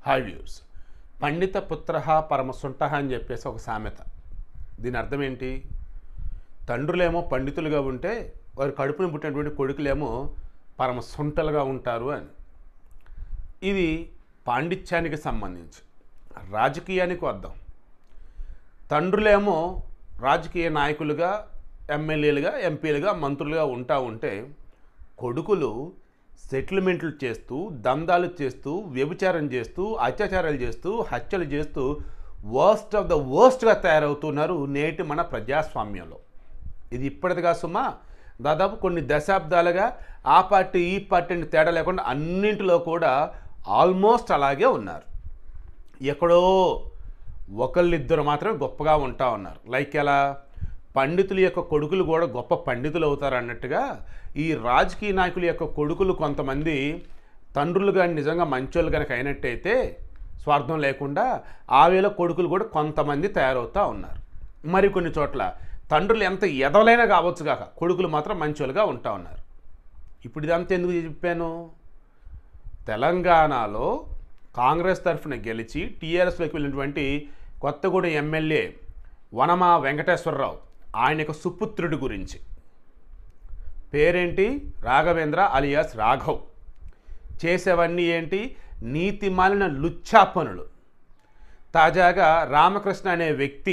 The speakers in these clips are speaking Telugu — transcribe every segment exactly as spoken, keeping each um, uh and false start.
Hi views. పండిత పుత్ర పరమసుంట అని చెప్పేసి ఒక సామెత. దీని అర్థం ఏంటి? తండ్రులేమో పండితులుగా ఉంటే వారి కడుపుని పుట్టినటువంటి కొడుకులేమో పరమసుంటలుగా ఉంటారు అని. ఇది పాండిత్యానికి సంబంధించి. రాజకీయానికి వద్దాం. తండ్రులేమో రాజకీయ నాయకులుగా, ఎమ్మెల్యేలుగా, ఎంపీలుగా, మంత్రులుగా ఉంటా ఉంటే కొడుకులు సెటిల్మెంట్లు చేస్తూ, దందాలు చేస్తూ, వ్యభిచారం చేస్తూ, అత్యాచారాలు చేస్తూ, హత్యలు చేస్తూ వర్స్ట్ ఆఫ్ ద వర్స్ట్గా తయారవుతున్నారు నేటి మన ప్రజాస్వామ్యంలో. ఇది ఇప్పటిదిగా సుమా, దాదాపు కొన్ని దశాబ్దాలుగా ఆ పార్టీ ఈ పార్టీని తేడా లేకుండా అన్నింటిలో కూడా ఆల్మోస్ట్ అలాగే ఉన్నారు. ఎక్కడో ఒకళ్ళిద్దరు మాత్రమే గొప్పగా ఉంటా ఉన్నారు. లైక్ ఎలా పండితుల యొక్క కొడుకులు కూడా గొప్ప పండితులు అవుతారు అన్నట్టుగా ఈ రాజకీయ నాయకుల యొక్క కొడుకులు కొంతమంది తండ్రులు కానీ నిజంగా మంచోళ్ళు కనుక అయినట్టయితే స్వార్థం లేకుండా ఆ వేళ కొడుకులు కూడా కొంతమంది తయారవుతూ ఉన్నారు. మరి కొన్ని చోట్ల తండ్రులు ఎంత ఎదవలైనా కావచ్చు కాక కొడుకులు మాత్రం మంచోళ్ళుగా ఉంటా ఉన్నారు. ఇప్పుడు ఇదంతా ఎందుకు చెప్పాను? తెలంగాణలో కాంగ్రెస్ తరఫున గెలిచి టీఆర్ఎస్లోకి వెళ్ళినటువంటి కొత్తగూడెం ఎమ్మెల్యే వనమా వెంకటేశ్వరరావు, ఆయన యొక్క సుపుత్రుడి గురించి. పేరేంటి? రాఘవేంద్ర అలియాస్ రాఘవ్. చేసేవన్నీ ఏంటి? నీతి మాలిన లుచ్చా పనులు. తాజాగా రామకృష్ణ అనే వ్యక్తి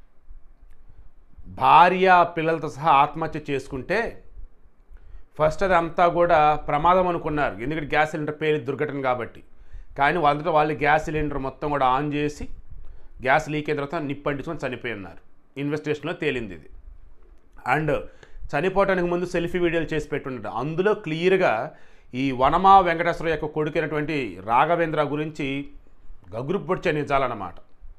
భార్య పిల్లలతో సహా ఆత్మహత్య చేసుకుంటే ఫస్ట్ అది అంతా కూడా ప్రమాదం అనుకున్నారు, ఎందుకంటే గ్యాస్ సిలిండర్ పేలి దుర్ఘటన కాబట్టి. కానీ వాళ్ళతో వాళ్ళు గ్యాస్ సిలిండర్ మొత్తం కూడా ఆన్ చేసి గ్యాస్ లీక్ అయిన తర్వాత నిప్పంటించుకొని చనిపోయి ఉన్నారు. ఇన్వెస్టిగేషన్లో తేలింది ఇది. అండ్ చనిపోవటానికి ముందు సెల్ఫీ వీడియోలు చేసి పెట్టున్నారు. అందులో క్లియర్గా ఈ వనమా వెంకటేశ్వర యొక్క కొడుకైనటువంటి రాఘవేంద్ర గురించి గగురు పొడిచే నిజాలన్నమాట.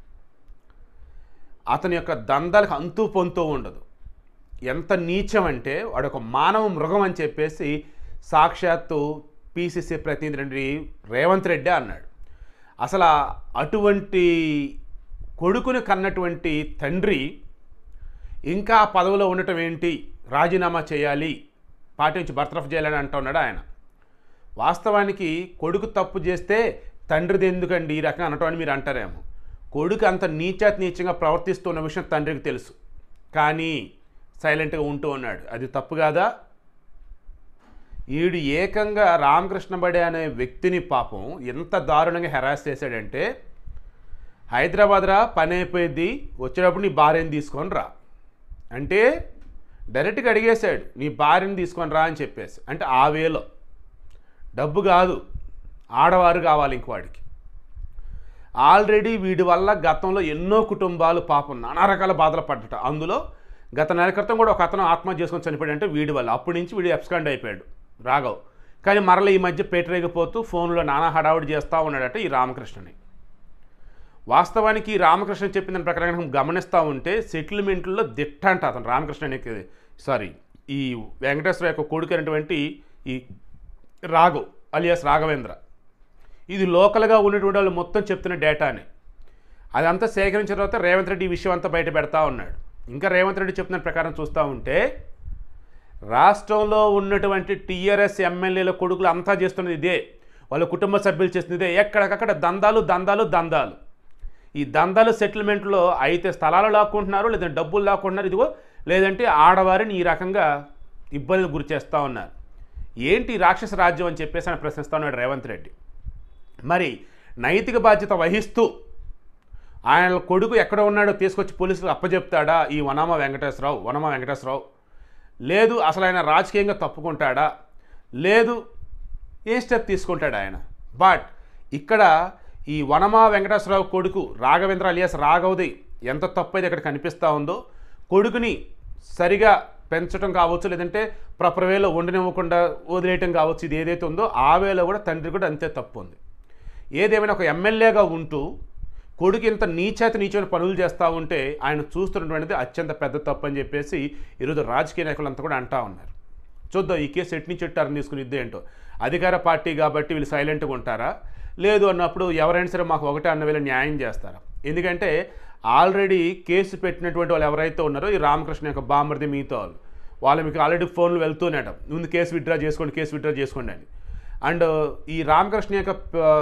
అతని యొక్క దందాలకు అంతూ పొంతూ ఉండదు. ఎంత నీచం అంటే వాడు ఒక మానవ మృగం అని చెప్పేసి సాక్షాత్తు పిసిసి ప్రతినిధి రేవంత్ రెడ్డి అన్నాడు. అసలు అటువంటి కొడుకుని కన్నటువంటి తండ్రి ఇంకా పదవిలో ఉండటం ఏంటి? రాజీనామా చేయాలి, పార్టీ నుంచి బర్తరఫ్ చేయాలని అంటున్నాడు ఆయన. వాస్తవానికి కొడుకు తప్పు చేస్తే తండ్రిది ఎందుకండి ఈ రకంగా అనటం అని మీరు అంటారేమో. కొడుకు అంత నీచాతి నీచంగా ప్రవర్తిస్తున్న విషయం తండ్రికి తెలుసు, కానీ సైలెంట్గా ఉంటూ ఉన్నాడు. అది తప్పు కాదా? ఈడు ఏకంగా రామకృష్ణ బడే అనే వ్యక్తిని పాపం ఎంత దారుణంగా హెరాస్ చేశాడంటే, హైదరాబాద్ రా, పని అయిపోయింది, వచ్చేటప్పుడు నీ భార్యని తీసుకొని రా అంటే డైరెక్ట్గా అడిగేశాడు, నీ భార్యని తీసుకొని రా అని చెప్పేసి. అంటే ఆ వేలో డబ్బు కాదు, ఆడవారు కావాలి ఇంక వాడికి. ఆల్రెడీ వీడి వల్ల గతంలో ఎన్నో కుటుంబాలు పాపం నానా రకాల బాధలు పడ్డట. అందులో గత నెల క్రితం కూడా ఒక అతను ఆత్మహత్య చేసుకొని చనిపోయాడు. అంటే వీడి వల్ల అప్పటి నుంచి వీడు ఎబ్స్కాండ్ అయిపోయాడు రాఘవ్. కానీ మరలా ఈ మధ్య పేటరేగిపోతూ ఫోన్లో నానా హడావుడి చేస్తూ ఉన్నాడట ఈ రామకృష్ణని. వాస్తవానికి రామకృష్ణ చెప్పిన దాని ప్రకారం గమనిస్తూ ఉంటే సెటిల్మెంట్లో దిట్ట అంట అతను రామకృష్ణకి, సారీ ఈ వెంకటేశ్వర యొక్క కొడుకు అయినటువంటి ఈ రాఘవ్ అలియాస్ రాఘవేంద్ర. ఇది లోకల్గా ఉన్నటువంటి వాళ్ళు మొత్తం చెప్తున్న డేటాని అదంతా సేకరించిన తర్వాత రేవంత్ రెడ్డి ఈ విషయం అంతా బయట పెడతా ఉన్నాడు. ఇంకా రేవంత్ రెడ్డి చెప్పిన ప్రకారం చూస్తూ ఉంటే రాష్ట్రంలో ఉన్నటువంటి టీఆర్ఎస్ ఎమ్మెల్యేల కొడుకులు అంతా చేస్తున్నది ఇదే, వాళ్ళ కుటుంబ సభ్యులు చేస్తున్నది ఇదే. ఎక్కడికక్కడ దందాలు దందాలు దందాలు. ఈ దందాలు సెటిల్మెంట్లో అయితే స్థలాలు లాక్కుంటున్నారు, లేదంటే డబ్బులు లాక్కుంటున్నారు, ఇదిగో లేదంటే ఆడవారిని ఈ రకంగా ఇబ్బందులు గురి చేస్తూ ఉన్నారు. ఏంటి రాక్షస రాజ్యం అని చెప్పేసి ఆయన ప్రశ్నిస్తూ ఉన్నాడు రేవంత్ రెడ్డి. మరి నైతిక బాధ్యత వహిస్తూ ఆయన కొడుకు ఎక్కడ ఉన్నాడో తీసుకొచ్చి పోలీసులకు అప్పచెప్తాడా ఈ వనమా వెంకటేశ్వరరావు వనమా వెంకటేశ్వరరావు లేదు అసలు ఆయన రాజకీయంగా తప్పుకుంటాడా, లేదు ఏ స్టెప్ తీసుకుంటాడు ఆయన? బట్ ఇక్కడ ఈ వనమా వెంకటేశ్వరరావు కొడుకు రాఘవేంద్ర అలియాస్ రాఘవ్ది ఎంత తప్పు అయితే ఇక్కడ కనిపిస్తూ ఉందో, కొడుకుని సరిగా పెంచడం కావచ్చు, లేదంటే ప్రాపర్ వేలో వండనివ్వకుండా వదిలేయటం కావచ్చు, ఇది ఏదైతే ఉందో ఆ వేలో కూడా తండ్రి కూడా అంతే తప్పు ఉంది. ఏదేమైనా ఒక ఎమ్మెల్యేగా ఉంటూ కొడుకు ఇంత నీచాతి నీచమైన పనులు చేస్తూ ఉంటే ఆయన చూస్తున్నటువంటిది అత్యంత పెద్ద తప్పు అని చెప్పేసి ఈరోజు రాజకీయ నాయకులంతా కూడా అంటూ ఉన్నారు. చూద్దాం ఈ కేసు ఎటు నుంచి ఎట్టు టర్న్ తీసుకుని ఇద్దే ఏంటో. అధికార పార్టీ కాబట్టి వీళ్ళు సైలెంట్గా ఉంటారా, లేదు అన్నప్పుడు ఎవరైనా సరే మాకు ఒకటే అన్న వేళ న్యాయం చేస్తారా? ఎందుకంటే ఆల్రెడీ కేసు పెట్టినటువంటి వాళ్ళు ఎవరైతే ఉన్నారో ఈ రామకృష్ణ యొక్క బామర్ది మిగతా వాళ్ళు వాళ్ళు మీకు ఆల్రెడీ ఫోన్లు వెళ్తూనేట, ముందు కేసు విత్డ్రా చేసుకోండి కేసు విత్డ్రా చేసుకోండి అని. అండ్ ఈ రామకృష్ణ యొక్క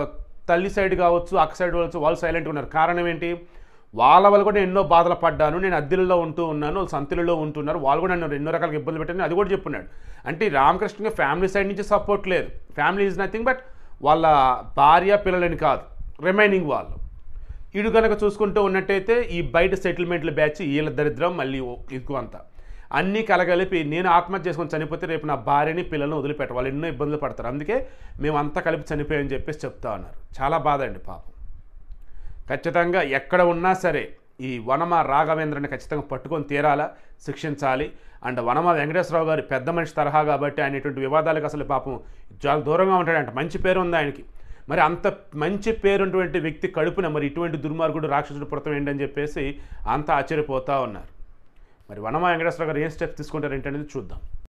తల్లి సైడ్ కావచ్చు, అక్క సైడ్ కావచ్చు, వాళ్ళు సైలెంట్గా ఉన్నారు. కారణం ఏంటి? వాళ్ళ వల్ల కూడా ఎన్నో బాధలు పడ్డాను, నేను అద్దెలలో ఉంటూ ఉన్నాను, వాళ్ళు సంతులలో ఉంటున్నారు, వాళ్ళు కూడా నన్ను ఎన్నో రకాల ఇబ్బందులు పెట్టాను, అది కూడా చెప్పున్నాడు. అంటే రామకృష్ణకి ఫ్యామిలీ సైడ్ నుంచి సపోర్ట్ లేదు. ఫ్యామిలీ ఈజ్ నథింగ్ బట్ వాళ్ళ భార్య పిల్లలని కాదు, రిమైనింగ్ వాళ్ళు. వీడు కనుక చూసుకుంటూ ఉన్నట్టయితే ఈ బయట సెటిల్మెంట్ల బ్యాచ్ వీళ్ళ దరిద్రం మళ్ళీ ఎక్కువ అంతా అన్నీ కలగలిపి నేను ఆత్మహత్య చేసుకొని చనిపోతే రేపు నా భార్యని పిల్లలను వదిలిపెట్ట, వాళ్ళు ఎన్నో ఇబ్బందులు పడతారు, అందుకే మేము అంతా కలిపి చనిపోయామని చెప్పేసి చెప్తా ఉన్నారు. చాలా బాధ అండి పాపం. ఖచ్చితంగా ఎక్కడ ఉన్నా సరే ఈ వనమా రాఘవేంద్రని ఖచ్చితంగా పట్టుకొని తీరాలా, శిక్షించాలి. అండ్ వనమా వెంకటేశ్వరరావు గారు పెద్ద మనిషి తరహా కాబట్టి ఆయన ఇటువంటి వివాదాలకు అసలు పాపం చాలా దూరంగా ఉంటాడంట. మంచి పేరు ఉంది ఆయనకి. మరి అంత మంచి పేరున్నటువంటి వ్యక్తి కడుపున మరి ఇటువంటి దుర్మార్గుడు రాక్షసుడు పుడతాం ఏంటని చెప్పేసి అంతా ఆశ్చర్యపోతూ ఉన్నారు. మరి వనమా వెంకటేశ్వరరావు గారు ఏం స్టెప్స్ తీసుకుంటారు ఏంటనేది చూద్దాం.